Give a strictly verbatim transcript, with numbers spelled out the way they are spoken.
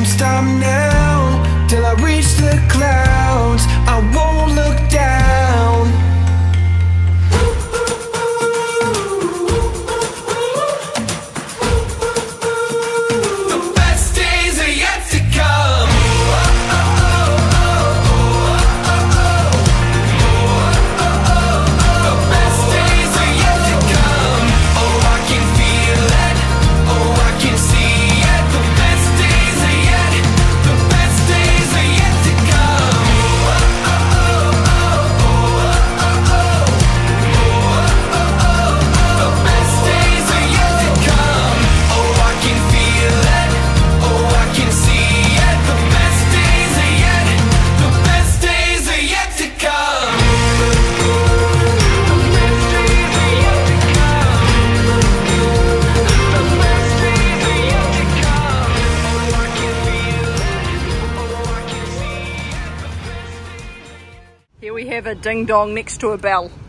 won't stop now till I reach the clouds. I won't look down. The best days are yet to come. The best days are yet to come. Oh, I can feel it. Oh, I can see it. The best days are yet. The best days are yet to come. The best days are yet to come. Oh, I can feel it. Oh, I can see it. The best days are yet. The best days are yet to come. The best days are yet to come. The best days are yet to come. Oh, I can feel it. Oh, I can see it. Here we have a ding dong next to a bell.